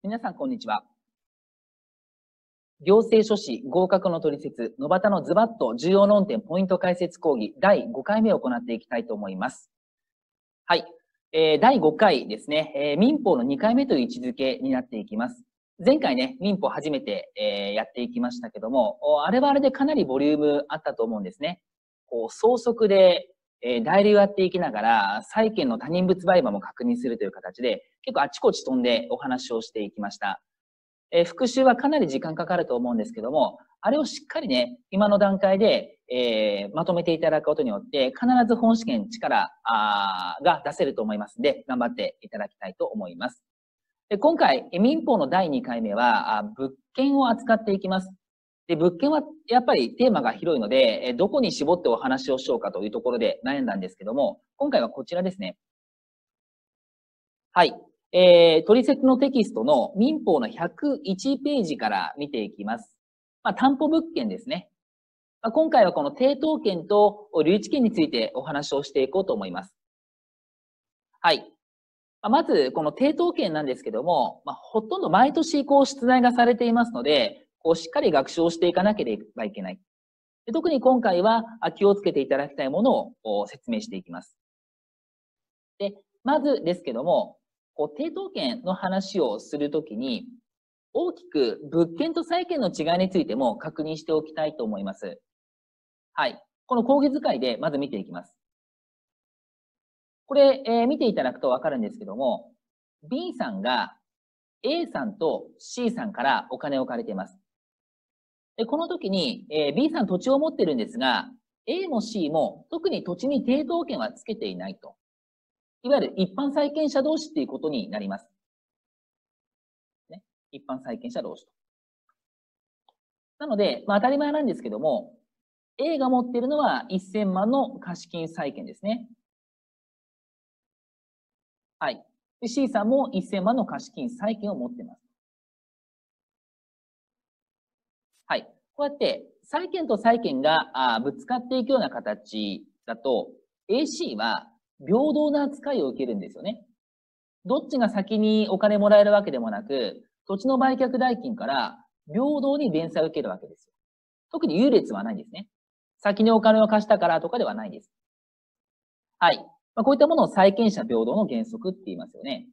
皆さん、こんにちは。行政書士合格の取説、野端のズバッと重要論点ポイント解説講義第5回目を行っていきたいと思います。はい。第5回ですね、民法の2回目という位置づけになっていきます。前回ね、民法初めて、やっていきましたけども、あれはあれでかなりボリュームあったと思うんですね。相続で、代理をやっていきながら、債権の他人物売買も確認するという形で、結構あちこち飛んでお話をしていきました。復習はかなり時間かかると思うんですけども、あれをしっかりね、今の段階で、まとめていただくことによって、必ず本試験力が出せると思いますので、頑張っていただきたいと思います。で今回、民法の第2回目は、物件を扱っていきます。で、物件はやっぱりテーマが広いので、どこに絞ってお話をしようかというところで悩んだんですけども、今回はこちらですね。はい。取説のテキストの民法の101ページから見ていきます。担保物件ですね。今回はこの抵当権と留置権についてお話をしていこうと思います。はい。まず、この抵当権なんですけども、ほとんど毎年出題がされていますので、しっかり学習をしていかなければいけない。特に今回は気をつけていただきたいものを説明していきます。で、まずですけども、抵当権の話をするときに、大きく物件と債権の違いについても確認しておきたいと思います。はい。この講義図解でまず見ていきます。これ、見ていただくとわかるんですけども、B さんが A さんと C さんからお金を借りています。で、この時に、B さん土地を持ってるんですが、A も C も特に土地に抵当権はつけていないと。いわゆる一般債権者同士っていうことになります。ね、一般債権者同士と。なので、当たり前なんですけども、A が持っているのは1000万の貸金債権ですね。はい。で、C さんも1000万の貸金債権を持っています。はい。こうやって、債権と債権がぶつかっていくような形だと、AC は平等な扱いを受けるんですよね。どっちが先にお金もらえるわけでもなく、土地の売却代金から平等に弁済を受けるわけですよ。特に優劣はないんですね。先にお金を貸したからとかではないです。はい。こういったものを債権者平等の原則って言いますよね。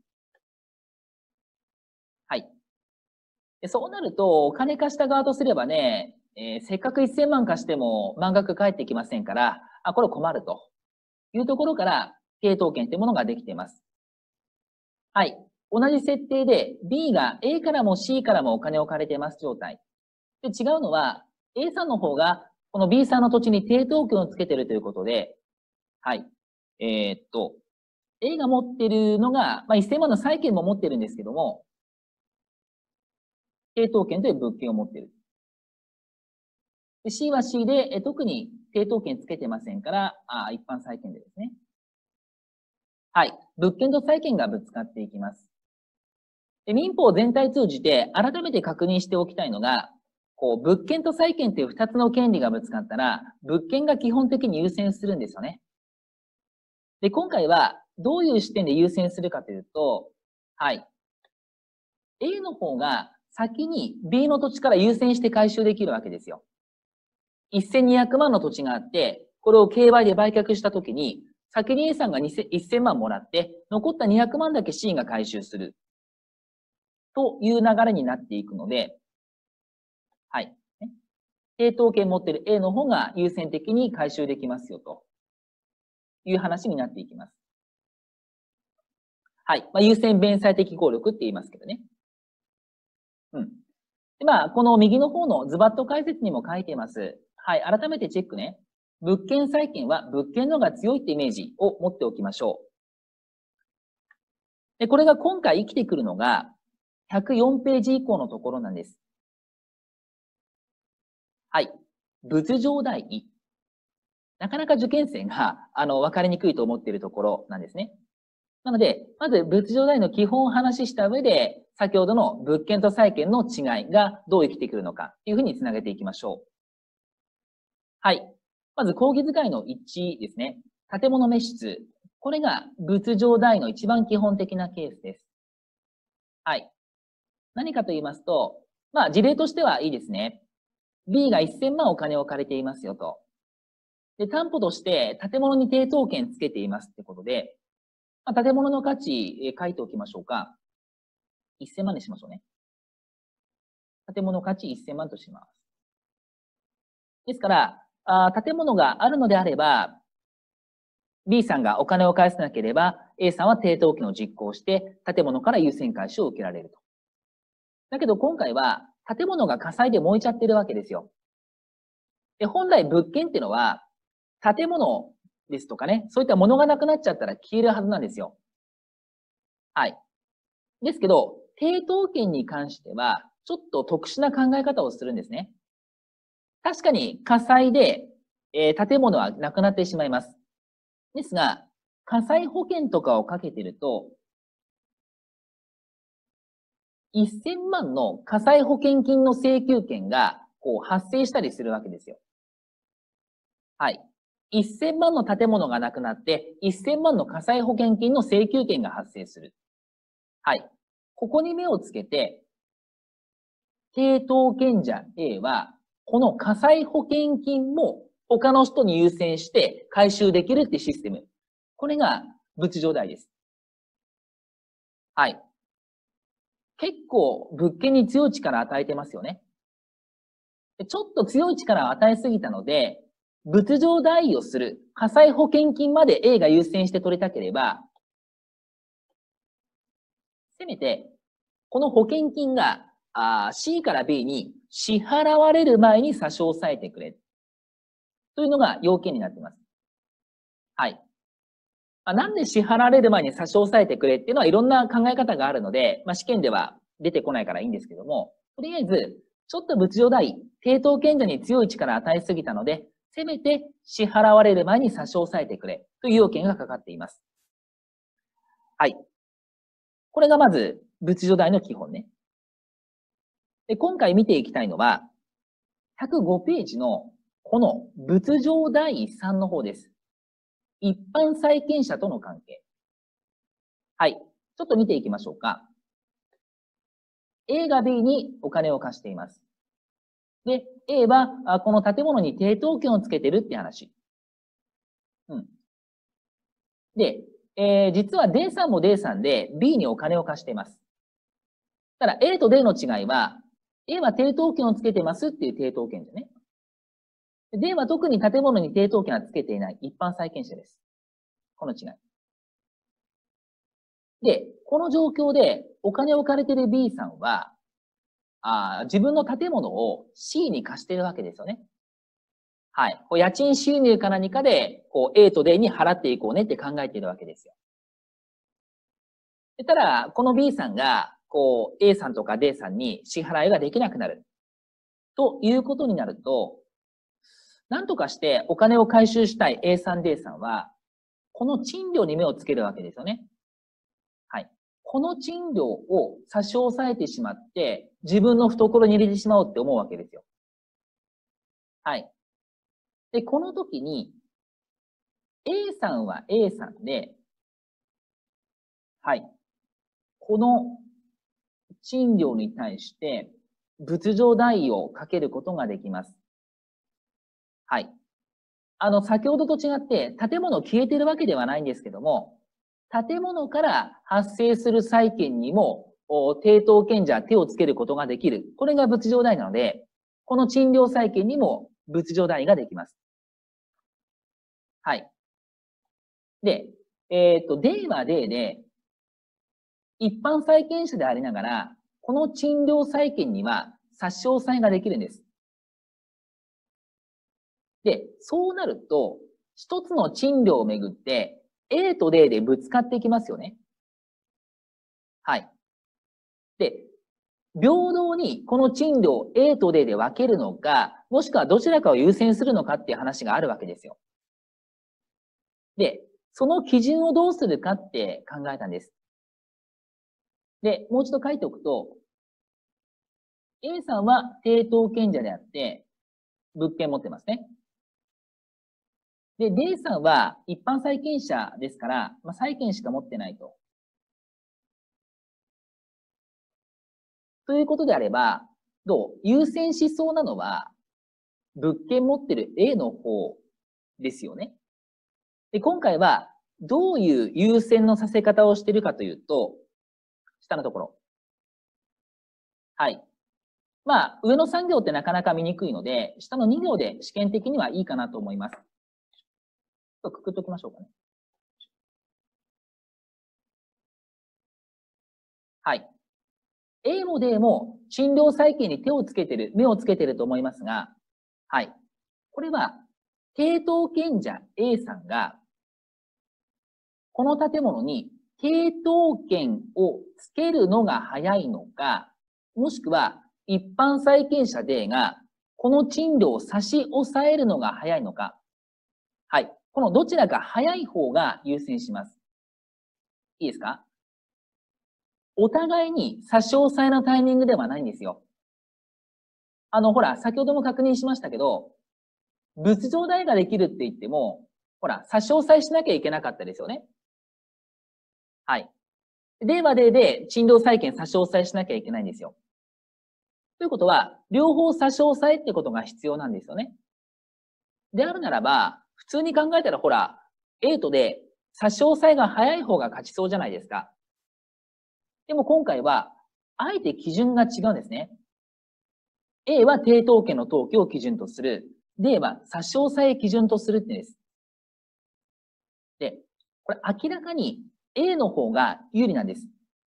はい。でそうなると、お金貸した側とすればね、せっかく1000万貸しても満額返ってきませんから、これ困るというところから、抵当権というものができています。はい。同じ設定で B が A からも C からもお金を借りています状態。で、違うのは A さんの方がこの B さんの土地に抵当権をつけているということで、はい。A が持っているのが、1000万の債権も持ってるんですけども、抵当権という物件を持っている。で C は C で、特に抵当権つけてませんから、一般債権でですね。はい。物件と債権がぶつかっていきます。で民法全体通じて改めて確認しておきたいのが、物件と債権という2つの権利がぶつかったら、物件が基本的に優先するんですよね。で、今回はどういう視点で優先するかというと、はい。A の方が先に B の土地から優先して回収できるわけですよ。1200万の土地があって、これを競売で売却したときに、先に A さんが1000万もらって、残った200万だけ C が回収する。という流れになっていくので、はい。抵当権持っている A の方が優先的に回収できますよという話になっていきます。はい。優先弁済的効力って言いますけどね。うん。で、この右の方のズバッと解説にも書いています。はい。改めてチェックね。物件債権は物件の方が強いってイメージを持っておきましょう。で、これが今回生きてくるのが104ページ以降のところなんです。はい。物上代位。なかなか受験生が、分かりにくいと思っているところなんですね。なので、まず物上代位の基本を話した上で、先ほどの物件と債権の違いがどう生きてくるのかというふうにつなげていきましょう。はい。まず、講義図解の1ですね。建物滅失。これが物上代位の一番基本的なケースです。はい。 何かと言いますと、まあ事例としてはいいですね。B が1000万お金を借りていますよと。で、担保として建物に抵当権つけていますってことで、まあ、建物の価値、書いておきましょうか。1000万にしましょうね。建物価値1000万とします。ですから、建物があるのであれば、B さんがお金を返さなければ、A さんは抵当権を実行して、建物から優先回収を受けられると。だけど今回は、建物が火災で燃えちゃってるわけですよ。で、本来物件っていうのは、建物ですとかね、そういったものがなくなっちゃったら消えるはずなんですよ。はい。ですけど、抵当権に関しては、ちょっと特殊な考え方をするんですね。確かに火災で、建物はなくなってしまいます。ですが、火災保険とかをかけてると、1000万の火災保険金の請求権がこう発生したりするわけですよ。はい。1000万の建物がなくなって、1000万の火災保険金の請求権が発生する。はい。ここに目をつけて、抵当権者 A は、この火災保険金も他の人に優先して回収できるってシステム。これが物情代です。はい。結構物件に強い力を与えてますよね。ちょっと強い力を与えすぎたので、物情代位をする火災保険金まで A が優先して取りたければ、せめて、この保険金がC から B に支払われる前に差し押さえてくれ。というのが要件になっています。はい。なんで支払われる前に差し押さえてくれっていうのはいろんな考え方があるので、試験では出てこないからいいんですけども、とりあえず、ちょっと物情代位、抵当権者に強い力を与えすぎたので、せめて支払われる前に差し押さえてくれという要件がかかっています。はい。これがまず、物情代の基本ね。で、今回見ていきたいのは、105ページのこの物情第3の方です。一般債権者との関係。はい。ちょっと見ていきましょうか。A が B にお金を貸しています。で、A はこの建物に抵当権をつけてるって話。うん。で、実は D さんも D さんで B にお金を貸しています。ただ A と D の違いは、A は抵当権をつけてますっていう抵当権者ね。D は特に建物に抵当権はつけていない一般債権者です。この違い。で、この状況でお金を借りている B さんは、自分の建物を C に貸しているわけですよね。はい。家賃収入か何かで、A と D に払っていこうねって考えているわけですよ。ただ、この B さんが、A さんとか D さんに支払いができなくなる。ということになると、なんとかしてお金を回収したい A さん、D さんは、この賃料に目をつけるわけですよね。はい。この賃料を差し押さえてしまって、自分の懐に入れてしまおうって思うわけですよ。はい。で、この時に、A さんは A さんで、はい。この賃料に対して、物情代位をかけることができます。はい。先ほどと違って、建物消えてるわけではないんですけども、建物から発生する債権にも、抵当権者手をつけることができる。これが物情代なので、この賃料債権にも物情代ができます。はい。で、D は D で、一般債権者でありながら、この賃料債権には差し押さえができるんです。で、そうなると、一つの賃料をめぐって、A と D でぶつかっていきますよね。はい。で、平等にこの賃料を A と D で分けるのか、もしくはどちらかを優先するのかっていう話があるわけですよ。で、その基準をどうするかって考えたんです。で、もう一度書いておくと、A さんは抵当権者であって、物件持ってますね。で、D さんは一般債権者ですから、債権しか持ってないと。 ということであれば、優先しそうなのは、物件持ってる A の方ですよね。で、今回は、どういう優先のさせ方をしているかというと、下のところ。はい。まあ、上の3行ってなかなか見にくいので、下の2行で試験的にはいいかなと思います。ちょっとくくっときましょうかね。はい。A も D も診療再建に目をつけてると思いますが、はい。これは、抵当権者 A さんが、この建物に抵当権をつけるのが早いのか、もしくは一般債権者 D がこの賃料を差し押さえるのが早いのか。はい。このどちらか早い方が優先します。いいですか？お互いに差し押さえのタイミングではないんですよ。ほら、先ほども確認しましたけど、物上代ができるって言っても、ほら、差し押さえしなきゃいけなかったですよね。はい。令和で賃料債権差し押さえしなきゃいけないんですよ。ということは、両方差し押さえってことが必要なんですよね。であるならば、普通に考えたらほら、A とで差し押さえが早い方が勝ちそうじゃないですか。でも今回は、あえて基準が違うんですね。A は抵当権の登記を基準とする。D は差し押さえ基準とするってです。で、これ明らかに A の方が有利なんです。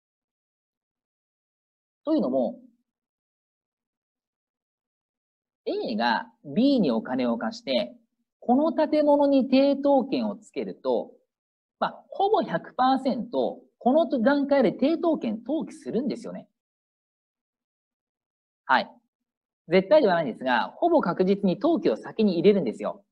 というのも、A が B にお金を貸して、この建物に抵当権をつけると、ほぼ 100%、この段階で抵当権登記するんですよね。はい。絶対ではないんですが、ほぼ確実に登記を先に入れるんですよ。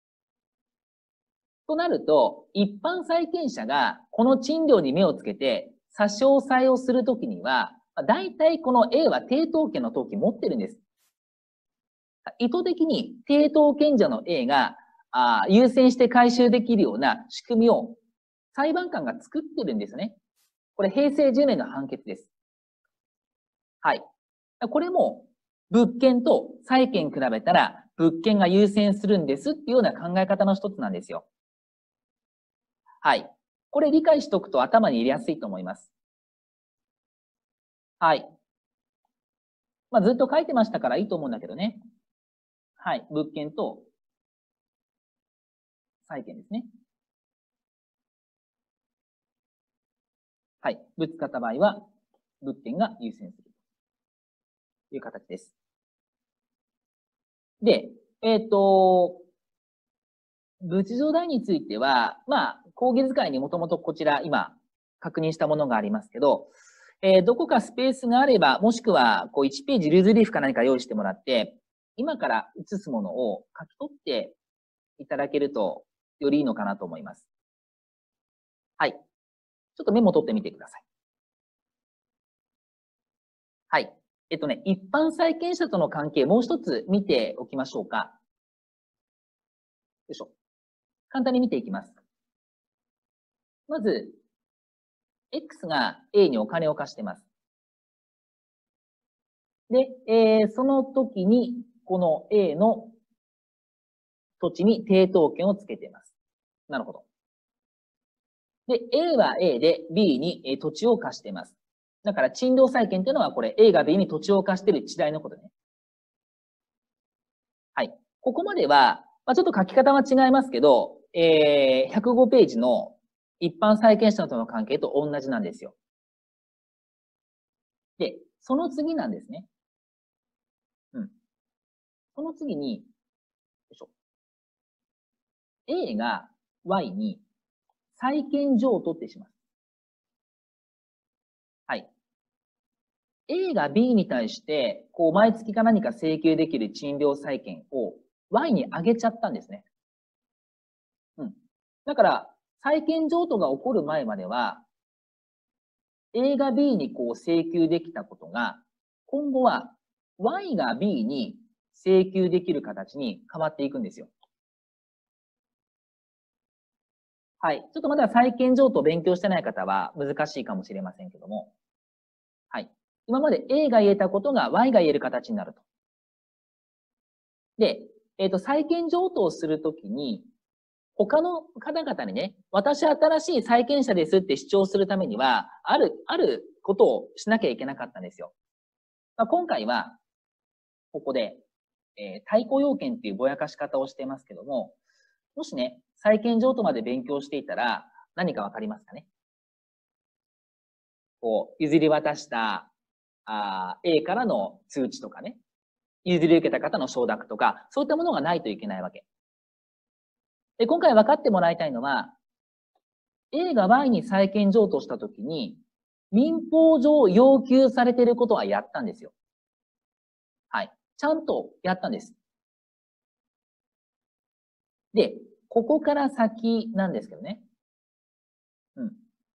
となると、一般債権者がこの賃料に目をつけて差し押さえをするときには、大体この A は抵当権の登記持ってるんです。意図的に抵当権者の A が優先して回収できるような仕組みを裁判官が作ってるんですね。これ平成10年の判決です。はい。これも物件と債権比べたら物件が優先するんですっていうような考え方の一つなんですよ。はい。これ理解しておくと頭に入れやすいと思います。はい。ずっと書いてましたからいいと思うんだけどね。はい。物件と債権ですね。はい。ぶつかった場合は、物件が優先するという形です。で、仏像代については、講義使いにもともとこちら今確認したものがありますけど、どこかスペースがあれば、もしくはこう1ページルーズリーフか何か用意してもらって、今から写すものを書き取っていただけるとよりいいのかなと思います。はい。ちょっとメモ取ってみてください。はい。一般債権者との関係、もう一つ見ておきましょうか。よいしょ。簡単に見ていきます。まず、X が A にお金を貸してます。で、その時に、この A の土地に抵当権をつけています。なるほど。で、A は A で B に土地を貸しています。だから、賃料債権というのはこれ A が B に土地を貸している地代のことね。はい。ここまでは、ちょっと書き方は違いますけど、105ページの一般債権者との関係と同じなんですよ。で、その次なんですね。うん。その次に、よいしょ。A が Y に債権上を取ってします。はい。A が B に対して、こう、毎月か何か請求できる賃料債権を Y に上げちゃったんですね。うん。だから、債権譲渡が起こる前までは、A が B にこう請求できたことが、今後は Y が B に請求できる形に変わっていくんですよ。はい。ちょっとまだ債権譲渡を勉強してない方は難しいかもしれませんけども。はい。 今まで A が言えたことが Y が言える形になると。で、債権譲渡をするときに、他の方々にね、私新しい債権者ですって主張するためには、あることをしなきゃいけなかったんですよ。今回は、ここで、対抗要件っていうぼやかし方をしてますけども、もしね、債権譲渡まで勉強していたら、何かわかりますかね？譲り渡した、A からの通知とかね、譲り受けた方の承諾とか、そういったものがないといけないわけ。で、今回分かってもらいたいのは、A が Y に債権譲渡したときに、民法上要求されていることはやったんですよ。はい。ちゃんとやったんです。で、ここから先なんですけどね。うん。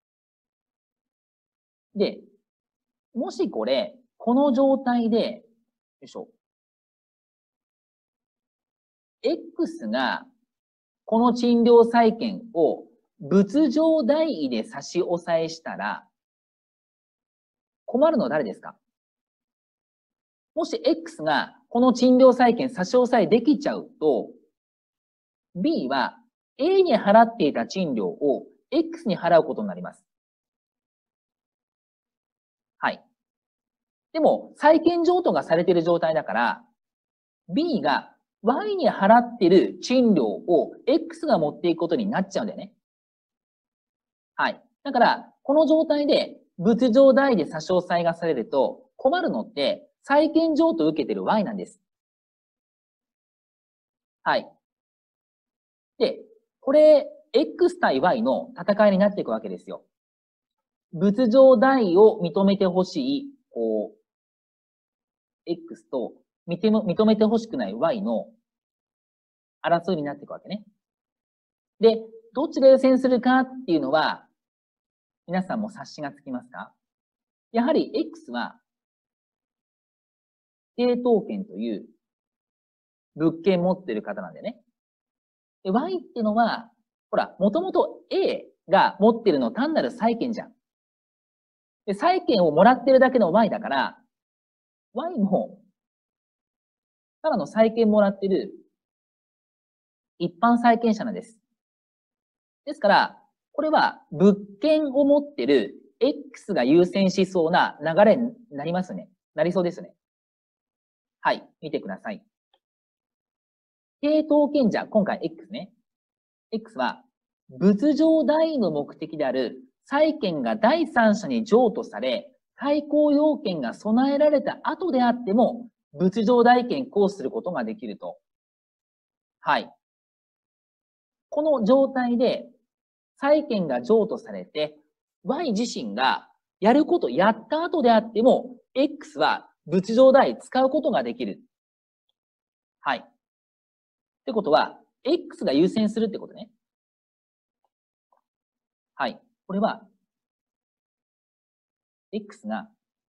で、もしこの状態で、よいしょ。X が、この賃料債権を物上代位で差し押さえしたら、困るのは誰ですか？もし X がこの賃料債権差し押さえできちゃうと、B は A に払っていた賃料を X に払うことになります。はい。でも、債権譲渡がされている状態だから、B が Y に払っている賃料を X が持っていくことになっちゃうんだよね。はい。だから、この状態で物上代位で差し押さえがされると、困るのって、債権譲渡を受けている Y なんです。はい。で、これ、X 対 Y の戦いになっていくわけですよ。物上代位を認めてほしい、X と認めてほしくない Y の争いになっていくわけね。で、どっちが優先するかっていうのは、皆さんも察しがつきますか？やはり X は、抵当権という物件持ってる方なんでね。で、Y っていうのは、ほら、もともと A が持ってるの単なる債権じゃん。で、債権をもらってるだけの Y だから、Y も、ただの債権もらってる一般債権者なんです。ですから、これは物件を持ってる X が優先しそうな流れになりますね。なりそうですね。はい、見てください。抵当権者、今回 X ね。X は、物上代位の目的である債権が第三者に譲渡され、対抗要件が備えられた後であっても、物上代権行使することができると。はい。この状態で、債権が譲渡されて、Y 自身がやることやった後であっても、X は物上代使うことができる。はい。ってことは、X が優先するってことね。はい。これは、X が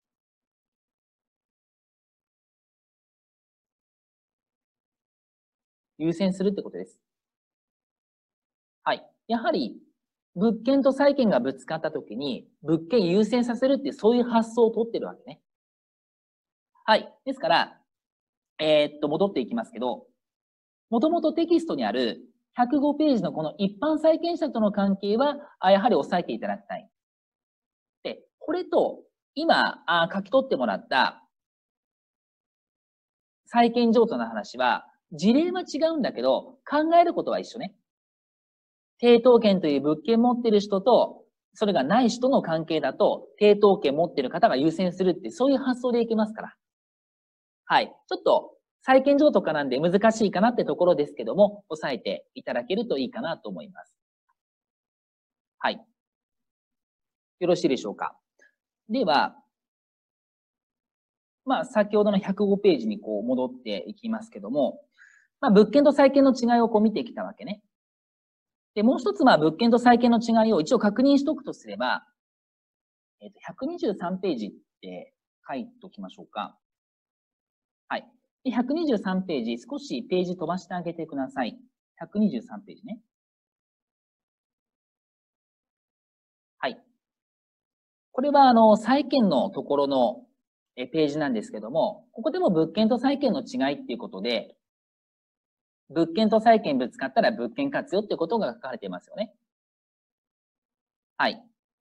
優先するってことです。はい。やはり、物件と債権がぶつかったときに、物件優先させるっていう、そういう発想を取ってるわけね。はい。ですから、戻っていきますけど、もともとテキストにある105ページのこの一般債権者との関係は、やはり押さえていただきたい。で、これと、今、書き取ってもらった債権譲渡の話は、事例は違うんだけど、考えることは一緒ね。抵当権という物件持ってる人と、それがない人の関係だと、抵当権持ってる方が優先するって、そういう発想でいけますから。はい。ちょっと、債権譲渡かなんで難しいかなってところですけども、押さえていただけるといいかなと思います。はい。よろしいでしょうか。では、先ほどの105ページに戻っていきますけども、物件と債権の違いを見てきたわけね。で、もう一つ、物件と債権の違いを一応確認しておくとすれば、123ページって書いておきましょうか。はい。で、123ページ、少しページ飛ばしてあげてください。123ページね。はい。これは、債権のところのページなんですけども、ここでも物件と債権の違いっていうことで、物件と債権ぶつかったら物件活用ってことが書かれていますよね。はい。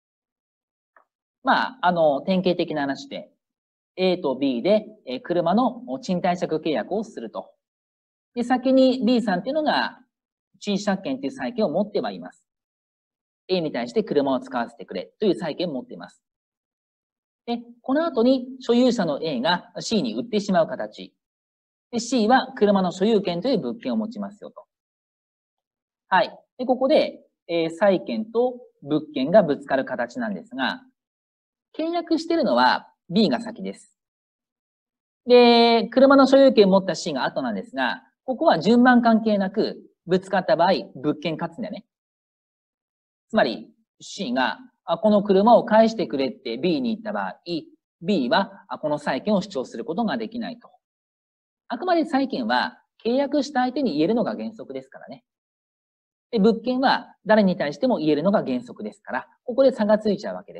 典型的な話で、A と B で車の賃貸借契約をすると。で、先に B さんっていうのが賃借権という債権を持ってはいます。A に対して車を使わせてくれという債権を持っています。で、この後に所有者の A が C に売ってしまう形。で、C は車の所有権という物件を持ちますよと。はい。で、ここで、債権と物件がぶつかる形なんですが、契約しているのは B が先です。で、車の所有権を持った C が後なんですが、ここは順番関係なく、ぶつかった場合、物件勝つんだよね。つまり、C が、この車を返してくれって B に言った場合、B は、この債権を主張することができないと。あくまで債権は、契約した相手に言えるのが原則ですからね。で、物件は、誰に対しても言えるのが原則ですから、ここで差がついちゃうわけです。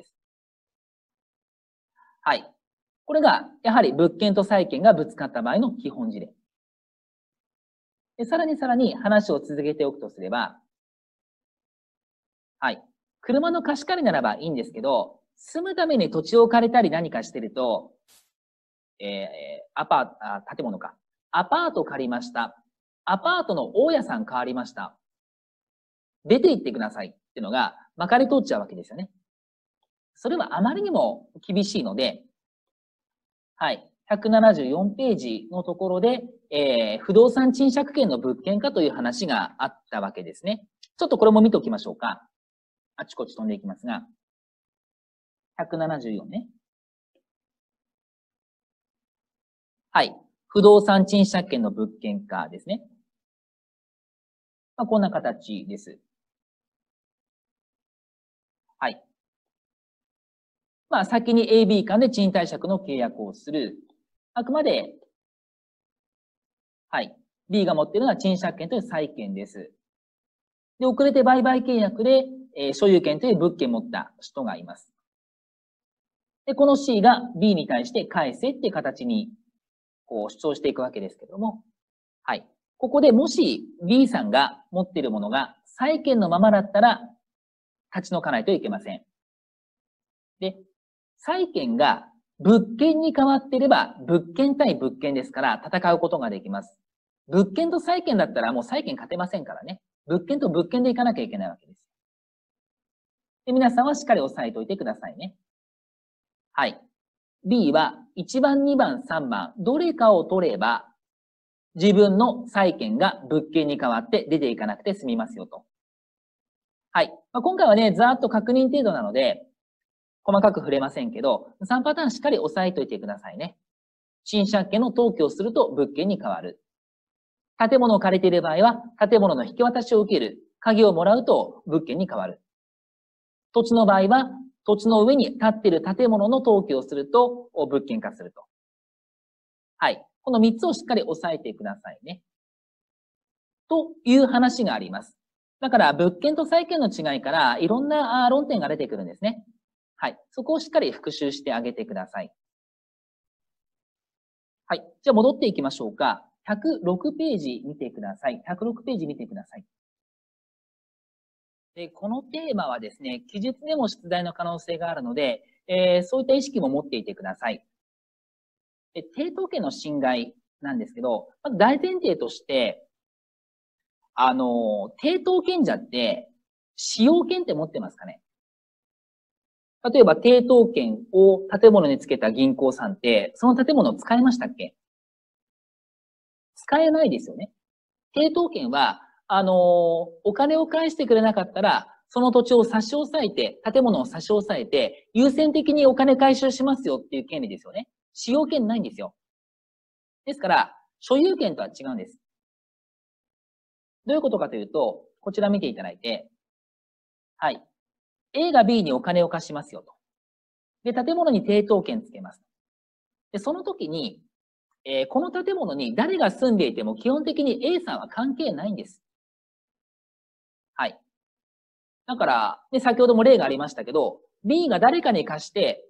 はい。これが、やはり物件と債権がぶつかった場合の基本事例。で、さらに話を続けておくとすれば、はい。車の貸し借りならばいいんですけど、住むために土地を借りたり何かしてると、建物か。アパート借りました。アパートの大家さん変わりました。出て行ってくださいっていうのがまかり通っちゃうわけですよね。それはあまりにも厳しいので、はい。174ページのところで、不動産賃借権の物件化という話があったわけですね。ちょっとこれも見ておきましょうか。あちこち飛んでいきますが。174ね。はい。不動産賃借権の物件化ですね。こんな形です。はい。先に AB 間で賃貸借の契約をする。あくまで、はい。B が持っているのは賃借権という債権です。で、遅れて売買契約で、所有権という物件を持った人がいます。で、この C が B に対して返せっていう形に、こう主張していくわけですけども、はい。ここでもし B さんが持っているものが債権のままだったら、立ち退かないといけません。で、債権が物件に変わっていれば、物件対物件ですから戦うことができます。物件と債権だったらもう債権勝てませんからね。物件と物件で行かなきゃいけないわけです。で、皆さんはしっかり押さえておいてくださいね。はい。B は1番、2番、3番、どれかを取れば、自分の債権が物件に変わって出ていかなくて済みますよと。はい。今回はね、ざーっと確認程度なので、細かく触れませんけど、3パターンしっかり押さえておいてくださいね。賃借権の登記をすると物件に変わる。建物を借りている場合は、建物の引き渡しを受ける。鍵をもらうと物件に変わる。土地の場合は、土地の上に建っている建物の登記をすると物件化すると。はい。この3つをしっかり押さえてくださいね。という話があります。だから、物件と債権の違いからいろんな論点が出てくるんですね。はい。そこをしっかり復習してあげてください。はい。じゃあ戻っていきましょうか。106ページ見てください。106ページ見てください。で、このテーマはですね、記述でも出題の可能性があるので、そういった意識も持っていてください。抵当権の侵害なんですけど、まず大前提として、抵当権者って、使用権って持ってますかね？例えば、抵当権を建物につけた銀行さんって、その建物を使いましたっけ？使えないですよね。抵当権は、お金を返してくれなかったら、その土地を差し押さえて、建物を差し押さえて、優先的にお金回収しますよっていう権利ですよね。使用権ないんですよ。ですから、所有権とは違うんです。どういうことかというと、こちら見ていただいて、はい。A が B にお金を貸しますよと。で、建物に抵当権つけます。で、その時に、この建物に誰が住んでいても基本的に A さんは関係ないんです。はい。だから、で、先ほども例がありましたけど、B が誰かに貸して、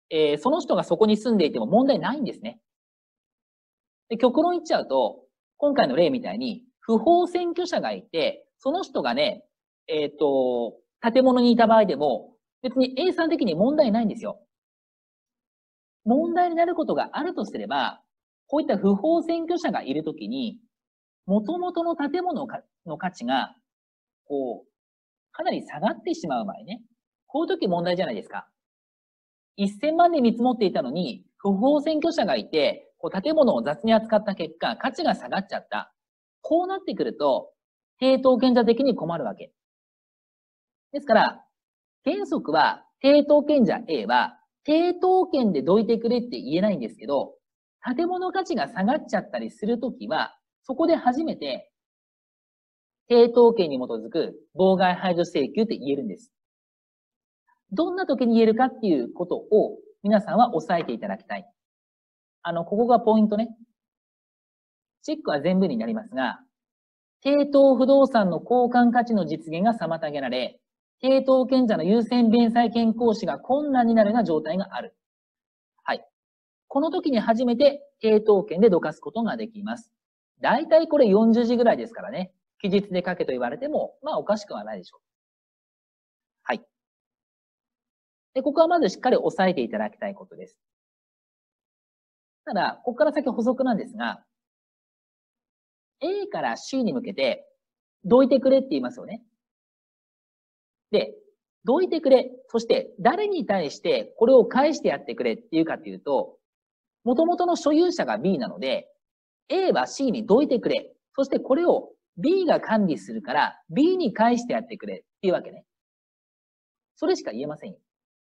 その人がそこに住んでいても問題ないんですね。で、極論言っちゃうと、今回の例みたいに、不法占拠者がいて、その人がね、建物にいた場合でも、別に A さん的に問題ないんですよ。問題になることがあるとすれば、こういった不法占拠者がいるときに、元々の建物の価値が、かなり下がってしまう場合ね。こういう時問題じゃないですか。1000万で見積もっていたのに、不法占拠者がいて、建物を雑に扱った結果、価値が下がっちゃった。こうなってくると、抵当権者的に困るわけ。ですから、原則は、抵当権者 A は、抵当権でどいてくれって言えないんですけど、建物価値が下がっちゃったりするときは、そこで初めて、抵当権に基づく妨害排除請求って言えるんです。どんな時に言えるかっていうことを皆さんは押さえていただきたい。ここがポイントね。チェックは全部になりますが、抵当不動産の交換価値の実現が妨げられ、抵当権者の優先弁済権行使が困難になるような状態がある。はい。この時に初めて抵当権でどかすことができます。だいたいこれ40字ぐらいですからね。期日で書けと言われても、まあおかしくはないでしょう。はい。で、ここはまずしっかり押さえていただきたいことです。ただ、ここから先補足なんですが、A から C に向けて、どいてくれって言いますよね。で、どいてくれ、そして誰に対してこれを返してやってくれっていうかっていうと、元々の所有者が B なので、A は C にどいてくれ。そしてこれを B が管理するから B に返してやってくれっていうわけね。それしか言えませんよ。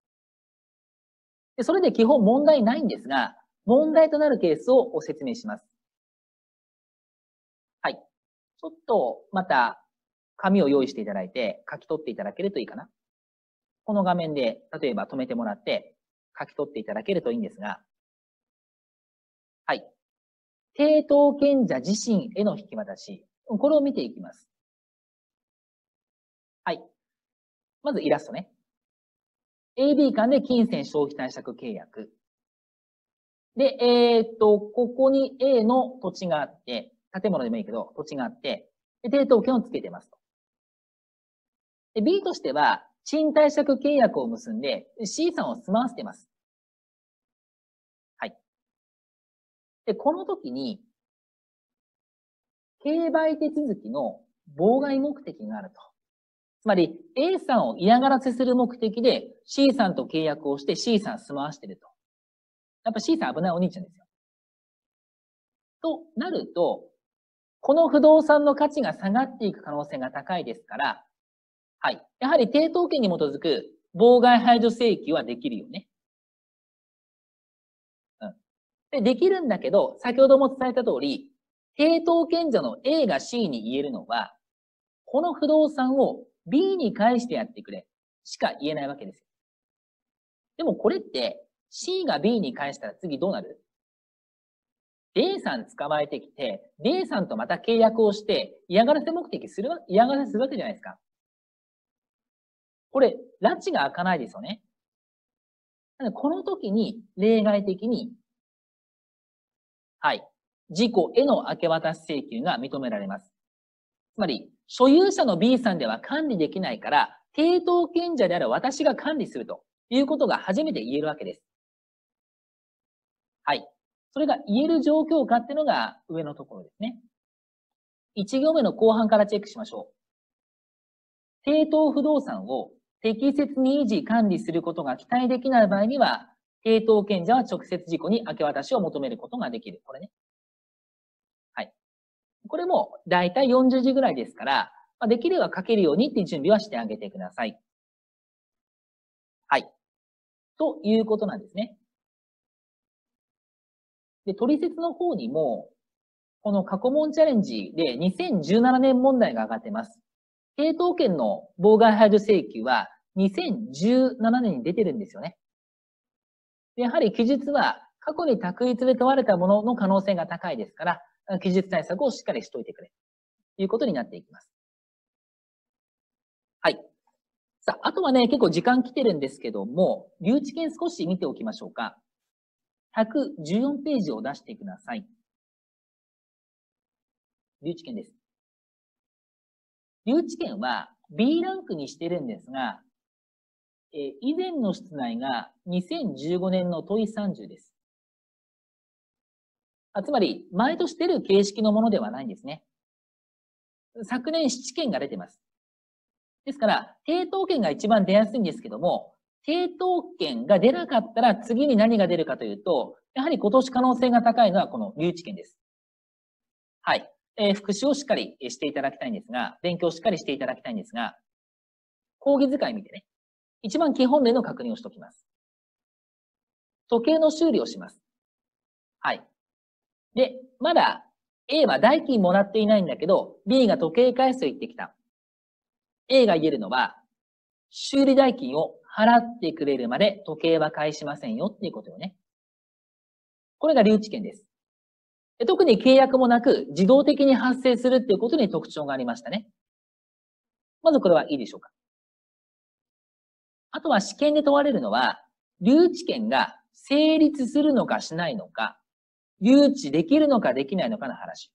で、それで基本問題ないんですが、問題となるケースをご説明します。はい。ちょっとまた紙を用意していただいて書き取っていただけるといいかな。この画面で例えば止めてもらって書き取っていただけるといいんですが、はい。抵当権者自身への引き渡し。これを見ていきます。はい。まずイラストね。AB 間で金銭消費貸借契約。で、ここに A の土地があって、建物でもいいけど、土地があって、で、抵当権をつけてますと。で、B としては、賃貸借契約を結んで、C さんを住まわせてます。はい。で、この時に、競売手続きの妨害目的があると。つまり、A さんを嫌がらせする目的で C さんと契約をして C さん住まわしてると。やっぱ C さん危ないお兄ちゃんですよ。となると、この不動産の価値が下がっていく可能性が高いですから、はい。やはり抵当権に基づく妨害排除請求はできるよね。うん。で、できるんだけど、先ほども伝えた通り、抵当権者の A が C に言えるのは、この不動産を B に返してやってくれしか言えないわけですよ。でもこれって C が B に返したら次どうなる？ D さん捕まえてきて、D さんとまた契約をして嫌がらせ目的する嫌がらせするわけじゃないですか。これ、拉致が開かないですよね。この時に例外的に、はい、事故への明け渡し請求が認められます。つまり、所有者の B さんでは管理できないから、抵当権者である私が管理するということが初めて言えるわけです。はい。それが言える状況下っていうのが上のところですね。1行目の後半からチェックしましょう。抵当不動産を適切に維持管理することが期待できない場合には、抵当権者は直接事故に明け渡しを求めることができる。これね。はい。これもだいたい40字ぐらいですから、できれば書けるようにっていう準備はしてあげてください。はい。ということなんですね。で、取説の方にも、この過去問チャレンジで2017年問題が上がっています。抵当権の妨害排除請求は2017年に出てるんですよね。やはり記述は過去に択一で問われたものの可能性が高いですから、記述対策をしっかりしといてくれということになっていきます。はい。 さあ、あとはね、結構時間来てるんですけども、留置権少し見ておきましょうか。114ページを出してください。留置権です。留置権は B ランクにしてるんですが、以前の出題が2015年の問い30です。つまり、毎年出る形式のものではないんですね。昨年7件が出てます。ですから、抵当権が一番出やすいんですけども、抵当権が出なかったら次に何が出るかというと、やはり今年可能性が高いのはこの留置権です。はい。復習をしっかりしていただきたいんですが、勉強をしっかりしていただきたいんですが、講義使い見てね、一番基本例の確認をしておきます。時計の修理をします。はい。で、まだ A は代金もらっていないんだけど、B が時計返すと言ってきた。A が言えるのは、修理代金を払ってくれるまで時計は返しませんよっていうことよね。これが留置権です。特に契約もなく自動的に発生するっていうことに特徴がありましたね。まずこれはいいでしょうか。あとは試験で問われるのは、留置権が成立するのかしないのか、留置できるのかできないのかの話。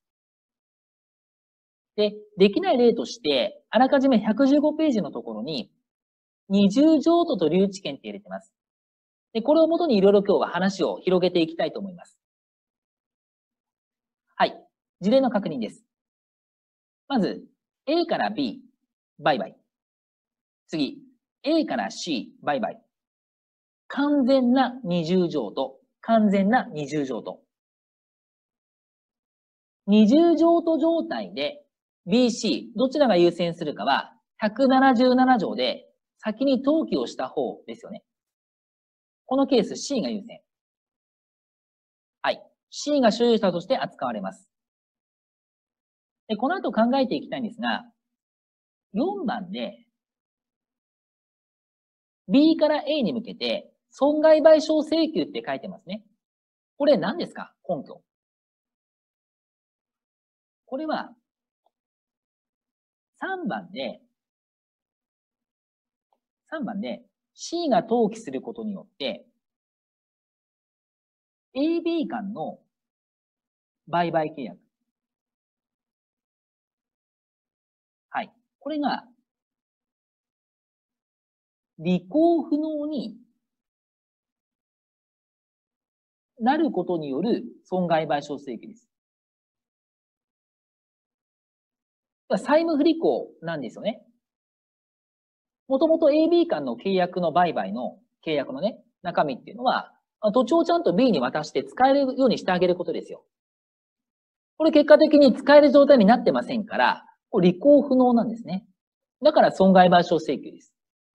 で、できない例として、あらかじめ115ページのところに、二重譲渡と留置権って入れてます。で、これをもとにいろいろ今日は話を広げていきたいと思います。はい。事例の確認です。まず、A から B、売買。次、A から C、売買。完全な二重譲渡、完全な二重譲渡。二重譲渡状態で BC、どちらが優先するかは、177条で先に登記をした方ですよね。このケース C が優先。はい。C が所有者として扱われます。で、この後考えていきたいんですが、4番で B から A に向けて損害賠償請求って書いてますね。これ何ですか？根拠。これは3番で C が登記することによって AB 間の売買契約。はい。これが履行不能になることによる損害賠償請求です。債務不履行なんですよね。もともと AB 間の契約の売買の契約のね、中身っていうのは、土地をちゃんと B に渡して使えるようにしてあげることですよ。これ結果的に使える状態になってませんから、これ履行不能なんですね。だから損害賠償請求です。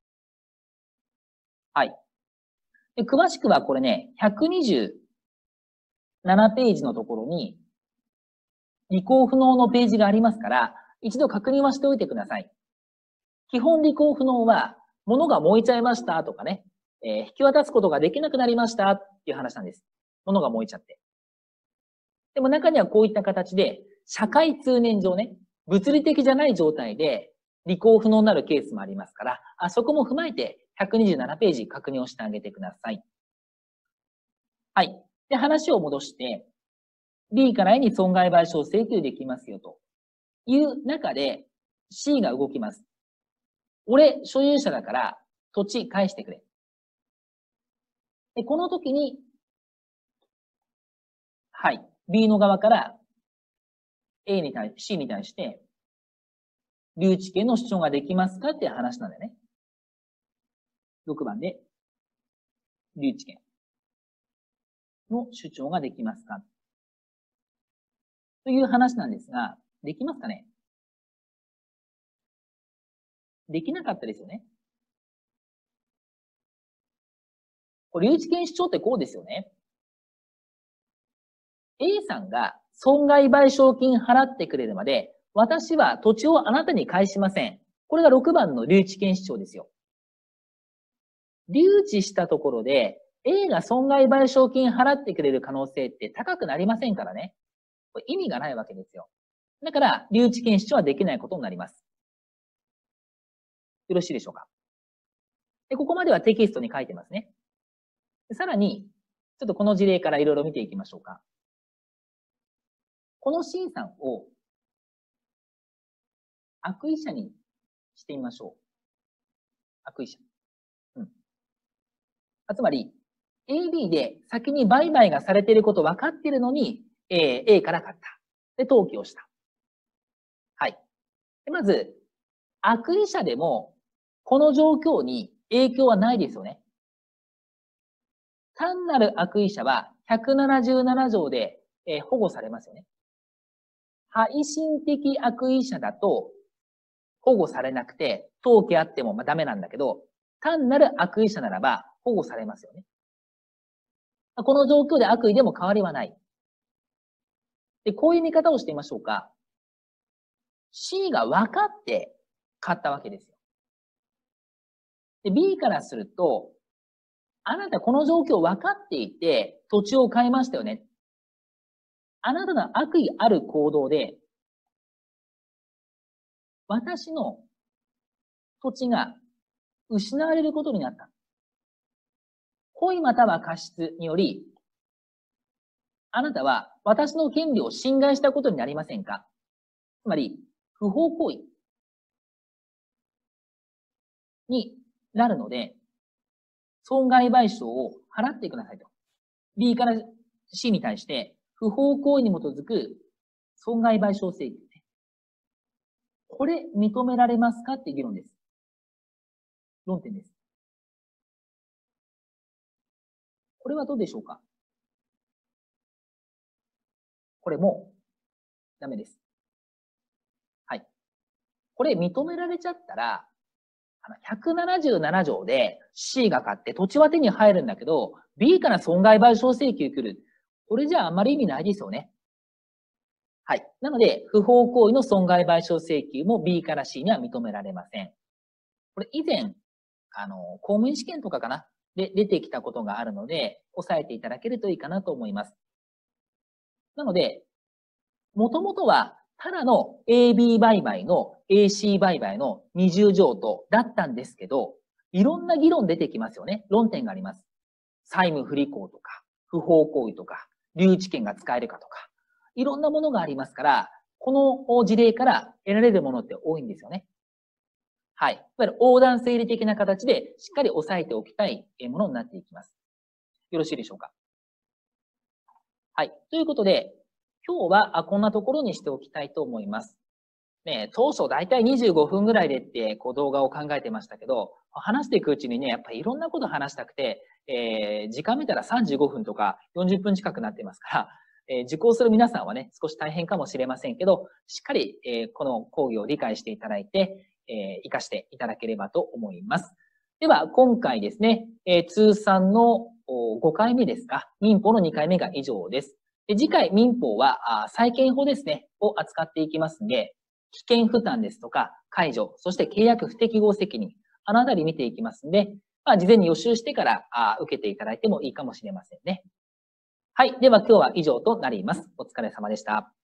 はい。で詳しくはこれね、127ページのところに、履行不能のページがありますから、一度確認はしておいてください。基本履行不能は、物が燃えちゃいましたとかね、引き渡すことができなくなりましたっていう話なんです。物が燃えちゃって。でも中にはこういった形で、社会通念上ね、物理的じゃない状態で履行不能になるケースもありますから、そこも踏まえて127ページ確認をしてあげてください。はい。で、話を戻して、B から A に損害賠償請求できますよという中で C が動きます。俺、所有者だから土地返してくれ。で、この時に、はい。B の側から A に対し、C に対して、留置権の主張ができますかっていう話なんだよね。6番で、留置権の主張ができますかという話なんですが、できますかね？できなかったですよね。これ留置権主張ってこうですよね。A さんが損害賠償金払ってくれるまで、私は土地をあなたに返しません。これが6番の留置権主張ですよ。留置したところで、A が損害賠償金払ってくれる可能性って高くなりませんからね。これ意味がないわけですよ。だから、留置権主張はできないことになります。よろしいでしょうか。 で、ここまではテキストに書いてますね。さらに、ちょっとこの事例からいろいろ見ていきましょうか。この C さんを悪意者にしてみましょう。悪意者。つまり、AB で先に売買がされていること分かっているのに、A から買った。で、登記をした。はい。でまず、悪意者でも、この状況に影響はないですよね。単なる悪意者は177条で、保護されますよね。背信的悪意者だと保護されなくて、登記あってもダメなんだけど、単なる悪意者ならば保護されますよね。この状況で悪意でも変わりはない。で、こういう見方をしてみましょうか。C が分かって買ったわけですよ。で、B からすると、あなたこの状況分かっていて土地を買いましたよね。あなたの悪意ある行動で、私の土地が失われることになった。故意または過失により、あなたは私の権利を侵害したことになりませんか？つまり、不法行為になるので、損害賠償を払ってくださいと。B から C に対して、不法行為に基づく損害賠償請求。これ認められますかって議論です。論点です。これはどうでしょうか？これもダメです。はい。これ認められちゃったら、177条で C が買って土地は手に入るんだけど、B から損害賠償請求来る。これじゃああんまり意味ないですよね。はい。なので、不法行為の損害賠償請求も B から C には認められません。これ以前、公務員試験とかかなで出てきたことがあるので、押さえていただけるといいかなと思います。なので、もともとは、ただの AB 売買の AC 売買の二重譲渡だったんですけど、いろんな議論出てきますよね。論点があります。債務不履行とか、不法行為とか、留置権が使えるかとか、いろんなものがありますから、この事例から得られるものって多いんですよね。はい。いわゆる横断整理的な形でしっかり押さえておきたいものになっていきます。よろしいでしょうか。はい。ということで、今日はこんなところにしておきたいと思います。ね、当初だいたい25分ぐらいでって動画を考えてましたけど、話していくうちにね、やっぱりいろんなこと話したくて、時間見たら35分とか40分近くなってますから、受講する皆さんはね、少し大変かもしれませんけど、しっかり、この講義を理解していただいて、活かしていただければと思います。では、今回ですね、通算の5回目ですか、民法の2回目が以上です。で次回、民法は債権法ですね、を扱っていきますんで、危険負担ですとか、解除、そして契約不適合責任、あのあたり見ていきますんで、事前に予習してから受けていただいてもいいかもしれませんね。はい。では今日は以上となります。お疲れ様でした。